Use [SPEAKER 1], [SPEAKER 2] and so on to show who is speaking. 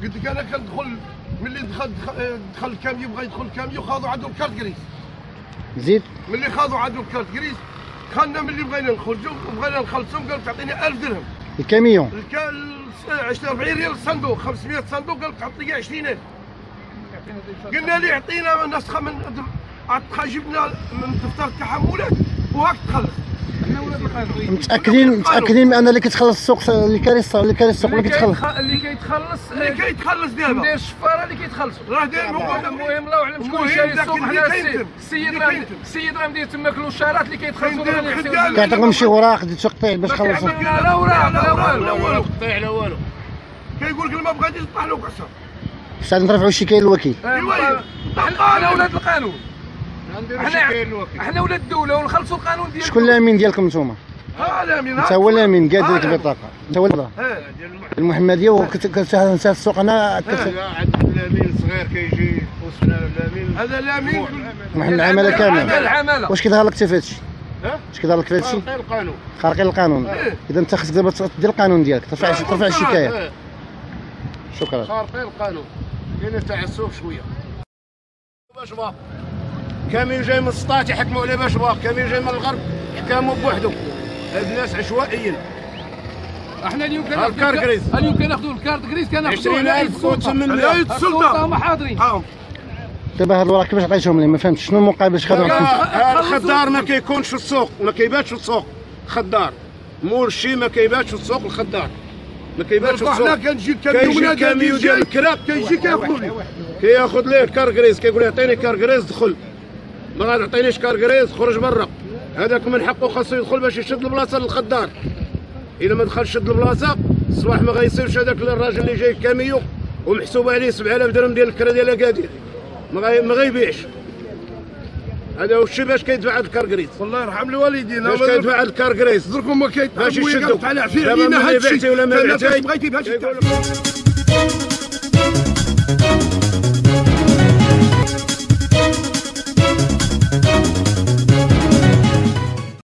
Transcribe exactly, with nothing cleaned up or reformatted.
[SPEAKER 1] قلت لك انا كندخل ملي دخل دخل الكاميو بغا يدخل الكاميو خاضوا عنده الكارت كريس.
[SPEAKER 2] زيد
[SPEAKER 1] ملي خاضوا عنده الكارت كريس دخلنا ملي بغينا نخرجوا وبغينا نخلصهم قال تعطيني ألف درهم.
[SPEAKER 2] الكاميون
[SPEAKER 1] عشرين أربعين ريال الصندوق، خمسمية صندوق قال تعطيني عشرين ألف. قلنا لي عطينا نسخه من عطخه جبنا من دفتر التحملات وهاك تخلص.
[SPEAKER 2] متاكدين متاكدين بان اللي كيتخلص السوق اللي كاري السوق اللي كاري السوق اللي كيتخلص
[SPEAKER 3] اللي كيتخلص
[SPEAKER 1] اللي كيتخلص دابا
[SPEAKER 3] ندير الشفاره اللي كيتخلصوا
[SPEAKER 1] راه داير
[SPEAKER 3] المهم الله اعلم شكون شاري السوق. حنا السيد راه السيد راه مدير تما كلوشارات اللي كيتخلصوا راه يحسبوا
[SPEAKER 2] كيعطيكم شي وراق ديال تقطيع باش تخلصوا.
[SPEAKER 3] لا وراق لا والو
[SPEAKER 1] لا والو تقطيع لا والو. كيقول لك ما بغيتيش طلع له كسر
[SPEAKER 2] ساعات نرفعوا الشكايه للوكيل.
[SPEAKER 3] حنا ولاد القانون حنا حنا ولاد الدوله ونخلصوا القانون ديالنا.
[SPEAKER 2] شكون الامين ديالكم نتوما؟
[SPEAKER 1] ها الامين
[SPEAKER 2] انت هو الامين قاد لك البطاقه انت هو المحمديه وكتنسى السوق. انا
[SPEAKER 4] عندنا الامين صغير كيجي وسطنا الامين
[SPEAKER 1] هذا الامين
[SPEAKER 2] محل العماله كامله.
[SPEAKER 3] العماله
[SPEAKER 2] واش كيظهر لك حتى في هذا الشيء؟ واش كيظهر لك في هذا الشيء؟
[SPEAKER 4] خارقين القانون
[SPEAKER 2] خارقين القانون. اذا انت خصك دابا دير القانون ديالك ترفع ترفع الشكايه. شكرا.
[SPEAKER 4] خارقين القانون كاين تعسف شويه. باش باق كامل جاي من السطات يحكموا عليه باش باق، كامل جاي من الغرب حكاموا بوحدهم. هاد الناس عشوائيين.
[SPEAKER 3] احنا اليوم كناخذوا
[SPEAKER 4] اليوم
[SPEAKER 3] اليوم كناخذوا الكارت كريس كناخذوا
[SPEAKER 4] عشرين ألف وثمانمية.
[SPEAKER 1] لا السلطه
[SPEAKER 3] هما حاضرين.
[SPEAKER 2] دابا هاد الوراق كيفاش عطيتهم لي ما فهمتش شنو المقابل باش خدموا.
[SPEAKER 4] الخضار ما كيكونش في السوق وما كيباتش في السوق. خضار مول الشي ما كيباتش في السوق. الخضار ما كيباتش في السوق.
[SPEAKER 1] حنا كنجي الكاميو
[SPEAKER 4] الكاميو ديال الكرا
[SPEAKER 1] كيجي كياخذ لي
[SPEAKER 4] كياخذ ليه كاركريز كيقول لي عطيني كاركريز دخل، ما غاتعطينيش كاركريز خرج برا. هذاك من حقه خاصو يدخل باش يشد البلاصه للخضار. الا ما دخلش شد البلاصه الصباح ما غيصيرش هذاك الراجل اللي جاي الكاميو ومحسوب عليه سبعة آلاف درهم ديال الكرا ديال اكادير ما غي ما غيبيعش. هذا هو الشيء باش كيدفع هذا الكاركريز.
[SPEAKER 1] والله يرحم الوالدين
[SPEAKER 4] باش كيدفع هذا الكاركريز
[SPEAKER 1] دركم ما كيتعبوا
[SPEAKER 4] باش يشدوا.
[SPEAKER 1] على فعلينا هذا الشيء.
[SPEAKER 4] بغيتي ولا ما
[SPEAKER 1] بغيتي بهذا